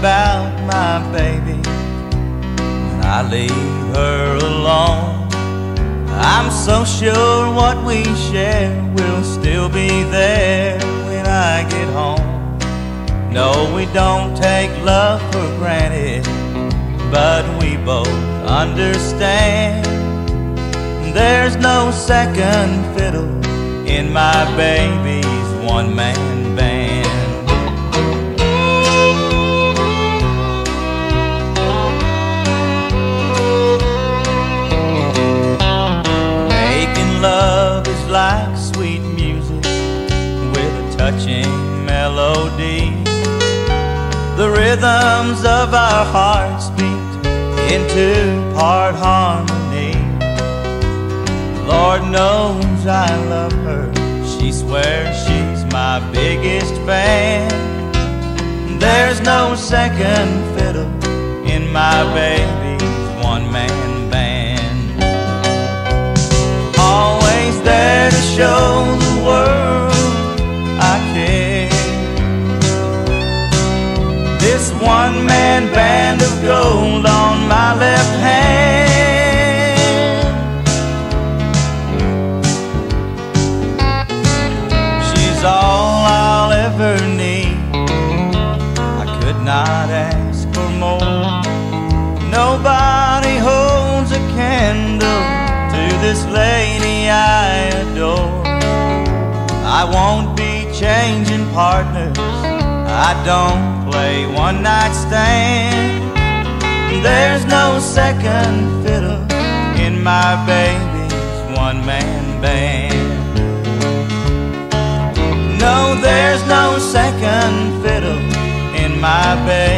about my baby when I leave her alone. I'm so sure what we share will still be there when I get home. No, we don't take love for granted, but we both understand there's no second fiddle in my baby's one-man band. Love is like sweet music with a touching melody. The rhythms of our hearts beat into part harmony. Lord knows I love her. She swears she's my biggest fan. There's no second fiddle in my baby's one-man band. Always there to show the world I care. This one-man band of gold on my left hand. She's all I'll ever need. I could not ask for more. Nobody holds a candle to this lady I adore. I won't be changing partners. I don't play one-night stand. There's no second fiddle in my baby's one-man band. No, there's no second fiddle in my baby's